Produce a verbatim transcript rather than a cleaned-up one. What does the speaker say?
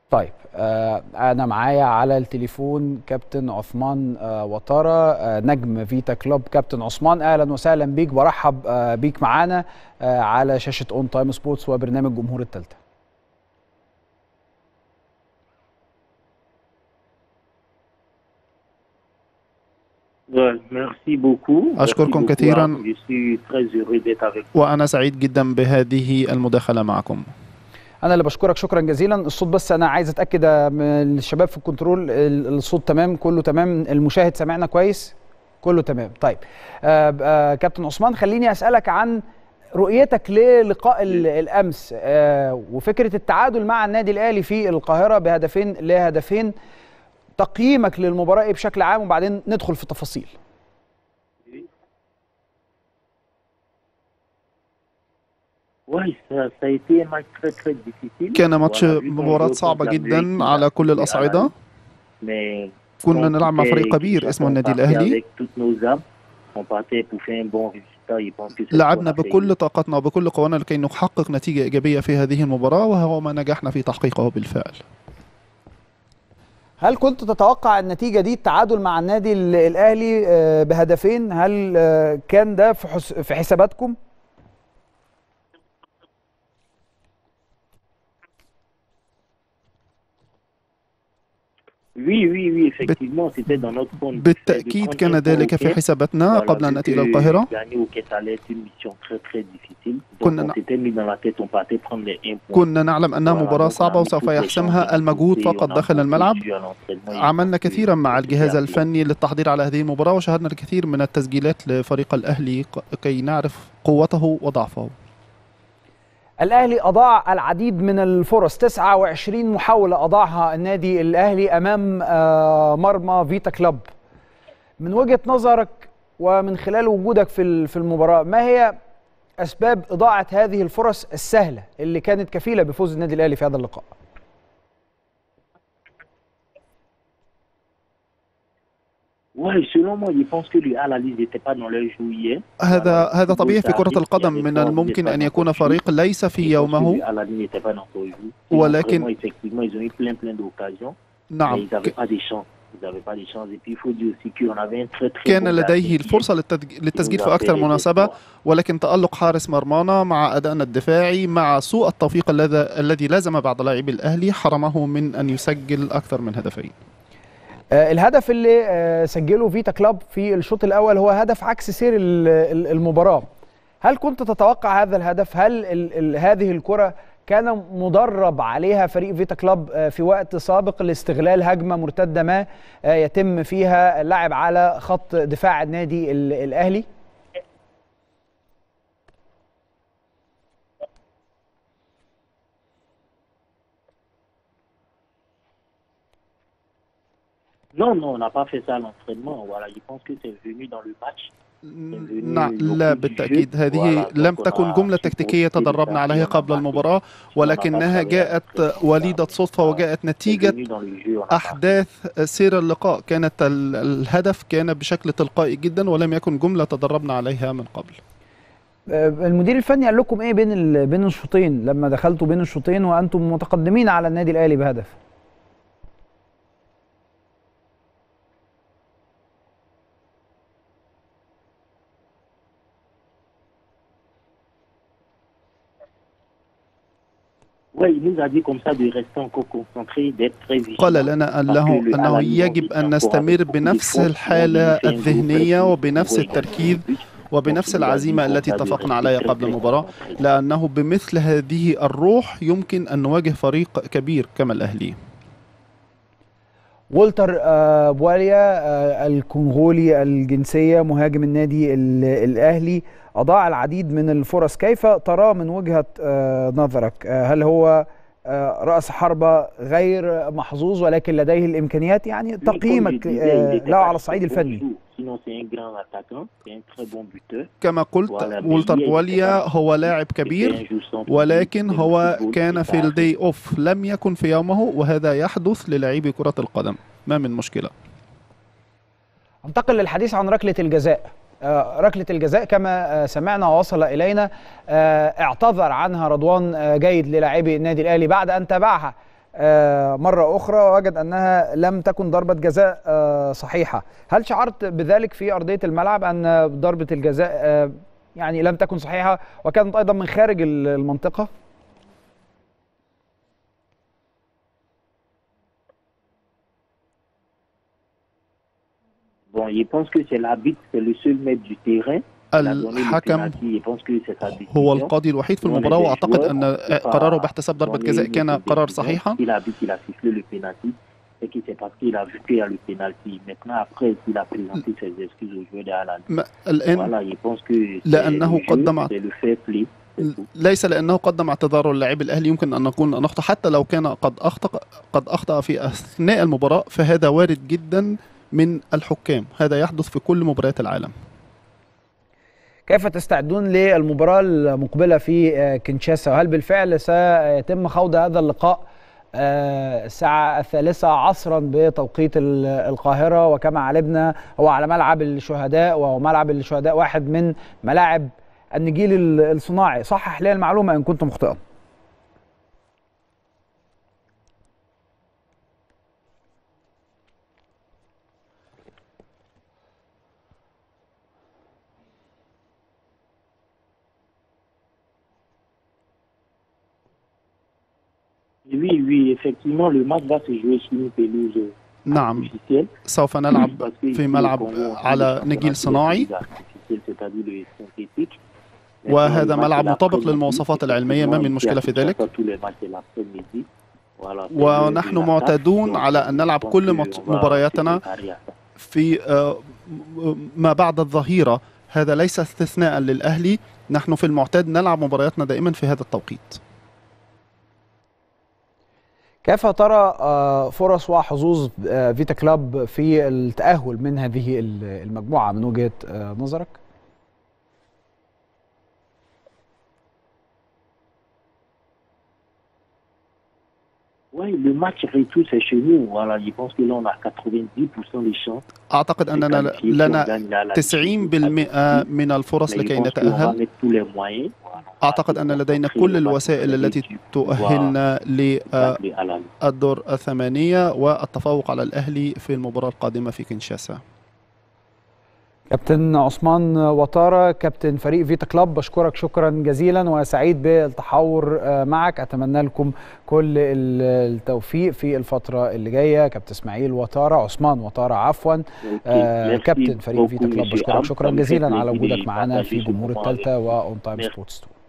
طيب آه انا معايا على التليفون كابتن عثمان آه وطارة آه نجم فيتا كلوب. كابتن عثمان اهلا وسهلا بيك، برحب آه بيك معانا آه على شاشة اون تايم سبورتس وبرنامج جمهور التالتة. أشكركم كثيرا وأنا سعيد جدا بهذه المداخلة معكم. أنا اللي بشكرك شكرا جزيلا. الصوت بس أنا عايز أتأكد من الشباب في الكنترول، الصوت تمام، كله تمام، المشاهد سمعنا كويس، كله تمام. طيب آه آه كابتن عثمان، خليني أسألك عن رؤيتك للقاء الأمس آه وفكرة التعادل مع النادي الأهلي في القاهرة بهدفين لهدفين. تقييمك للمباراة إيه بشكل عام، وبعدين ندخل في التفاصيل. كان ماتش مباراة صعبة جدا على كل الأصعدة. كنا نلعب مع فريق كبير اسمه النادي الأهلي. لعبنا بكل طاقتنا وبكل قوانا لكي نحقق نتيجة إيجابية في هذه المباراة، وهو ما نجحنا في تحقيقه بالفعل. هل كنت تتوقع النتيجة دي، التعادل مع النادي الأهلي بهدفين؟ هل كان ده في حساباتكم؟ بالتأكيد كان ذلك في حساباتنا قبل أن نأتي إلى القاهرة. كنا كنا نعلم أنها مباراة صعبة وسوف يحسمها المجهود فقط داخل الملعب. عملنا كثيرا مع الجهاز الفني للتحضير على هذه المباراة، وشاهدنا الكثير من التسجيلات لفريق الأهلي كي نعرف قوته وضعفه. الأهلي أضاع العديد من الفرص، تسعة وعشرين محاولة أضاعها النادي الأهلي أمام مرمى فيتا كلوب. من وجهة نظرك ومن خلال وجودك في في المباراة، ما هي أسباب إضاعة هذه الفرص السهلة اللي كانت كفيلة بفوز النادي الأهلي في هذا اللقاء؟ هذا هذا طبيعي في كرة القدم. من الممكن أن يكون فريق ليس في يومه، ولكن نعم كان لديه الفرصة للتسجيل في أكثر مناسبة، ولكن تألق حارس مرمانا مع أدائنا الدفاعي مع سوء التوفيق الذي لازم بعض لاعبي الأهلي حرمه من أن يسجل أكثر من هدفين. الهدف اللي سجله فيتا كلوب في الشوط الأول هو هدف عكس سير المباراة. هل كنت تتوقع هذا الهدف؟ هل ال ال هذه الكرة كان مدرب عليها فريق فيتا كلوب في وقت سابق لاستغلال هجمة مرتدة ما يتم فيها اللعب على خط دفاع النادي الأهلي؟ Non, non, on n'a pas fait ça à l'entraînement. Voilà, je pense que c'est venu dans le match. لا بالتأكيد هذه لم تكن جملة تكتيكية تدربنا عليها قبل المباراة، ولكنها جاءت وليدة صدفة وجاءت نتيجة أحداث سير اللقاء. كانت الهدف كان بشكل تلقائي جدا ولم يكن جملة تدربنا عليها من قبل. المدير الفني قال لكم ايه بين بين الشوطين لما دخلتوا بين الشوطين وانتم متقدمين على النادي الأهلي بهدف؟ قال لنا أنه, أنه يجب أن نستمر بنفس الحالة الذهنية وبنفس التركيز وبنفس العزيمة التي اتفقنا عليها قبل المباراة، لأنه بمثل هذه الروح يمكن أن نواجه فريق كبير كما الأهلي. والتر بواليا الكونغولي الجنسية مهاجم النادي الأهلي أضاع العديد من الفرص، كيف ترى من وجهة نظرك؟ هل هو رأس حربة غير محظوظ ولكن لديه الإمكانيات؟ يعني تقييمك له على الصعيد الفني. كما قلت والتر بواليا هو لاعب كبير، ولكن هو كان في الدي أوف، لم يكن في يومه، وهذا يحدث للاعبي كرة القدم، ما من مشكلة. انتقل للحديث عن ركلة الجزاء. ركلة الجزاء كما سمعنا ووصل إلينا اعتذر عنها رضوان جيد للاعبي النادي الأهلي بعد أن تابعها مرة أخرى ووجد أنها لم تكن ضربة جزاء صحيحة. هل شعرت بذلك في أرضية الملعب أن ضربة الجزاء يعني لم تكن صحيحة وكانت أيضا من خارج المنطقة؟ Bon, je pense que c'est l'arbitre, c'est le seul maître du terrain. الحكم هو القاضي الوحيد في المباراة، وأعتقد أن قراره باحتساب ضربة جزاء كان قرار صحيحا. الآن لأنه قدم ليس لأنه قدم اعتذاره للاعب الأهلي يمكن أن نقول أن أخطأ، حتى لو كان قد أخطأ قد أخطأ في أثناء المباراة فهذا وارد جدا من الحكام، هذا يحدث في كل مباريات العالم. كيف تستعدون للمباراة المقبلة في كينشاسا؟ وهل بالفعل سيتم خوض هذا اللقاء الساعة الثالثة عصرا بتوقيت القاهرة؟ وكما علمنا هو على ملعب الشهداء، وهو ملعب الشهداء واحد من ملاعب النجيل الصناعي. صحح لي المعلومة إن كنت مخطئا. Oui, oui, effectivement, le match va se jouer sur une pelouse. نعم، سوف نلعب في ملعب على نجيل صناعي، وهذا ملعب مطابق للمواصفات العلمية، ما من مشكلة في ذلك. ونحن معتادون على أن نلعب كل مبارياتنا في ما بعد الظهيرة، هذا ليس استثناء للأهلي، نحن في المعتاد نلعب مبارياتنا دائما في هذا التوقيت. كيف ترى فرص وحظوظ فيتا كلوب في التأهل من هذه المجموعة من وجهة نظرك؟ أعتقد أننا لنا تسعين بالمئة من الفرص لكي نتأهل. أعتقد أن لدينا كل الوسائل التي تؤهلنا للدور الثمانية والتفوق على الأهلي في المباراة القادمة في كينشاسا. كابتن عثمان وتارة، كابتن فريق فيتا كلوب، بشكرك شكرا جزيلا وسعيد بالتحاور معك. أتمنى لكم كل التوفيق في الفترة اللي جاية. كابتن اسماعيل وتارة، عثمان وتارة عفوا، كابتن فريق فيتا كلوب، بشكرك شكرا جزيلا على وجودك معنا في جمهور الثالثة وأون تايم سبورتس.